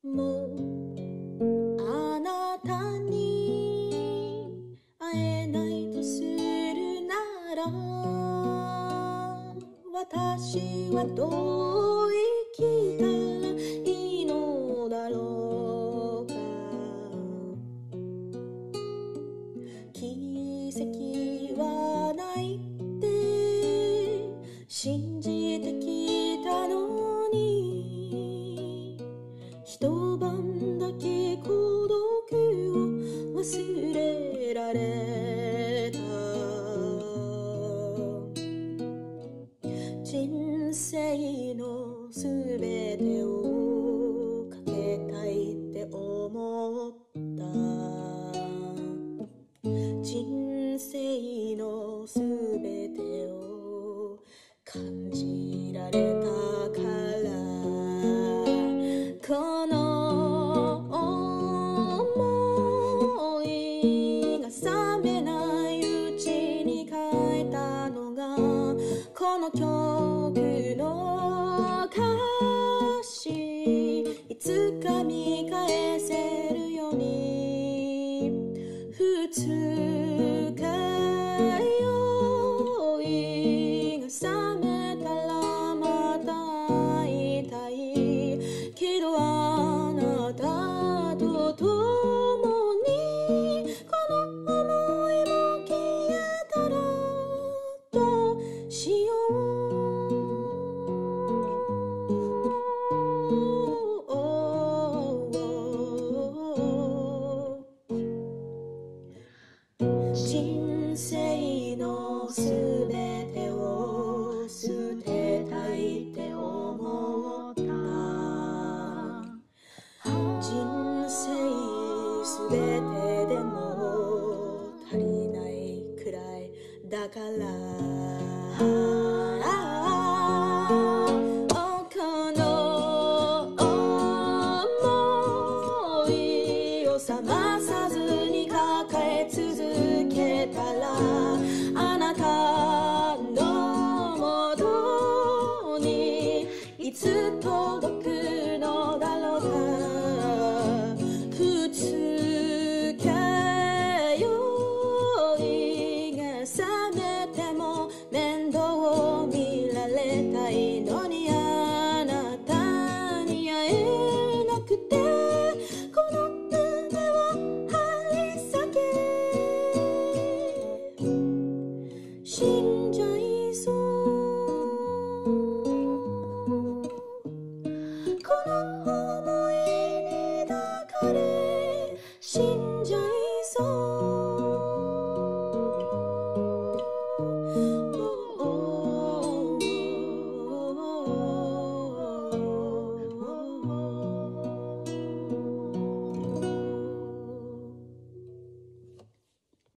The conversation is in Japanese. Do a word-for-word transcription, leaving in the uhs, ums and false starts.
もうあなたに会えないとするなら、私はどう生きたらいいのだろうか。奇跡はないって信じてきたのに、一晩だけ孤独を忘れられた。人生のすべてをかけたいって思った。人生のすべてを感じられたから、この思いが冷めないうちに書いたのが、この曲の歌詞、いつか見返せるように、二日酔いが冷めたらまた会いたいけど、あなたと共にこの思いも消えたらどうしよう。人生のすべてを捨てたいって思った。人生すべてでも足りないくらいだから、この想いを冷まさずに抱え続けたら、あなたのもとにいつ届くのだろうか。二日酔いが冷めても面倒見られたいのに、あなたに会えなくて、この胸は張り裂け、死んじゃいそう、この想いに抱かれ、死んじゃい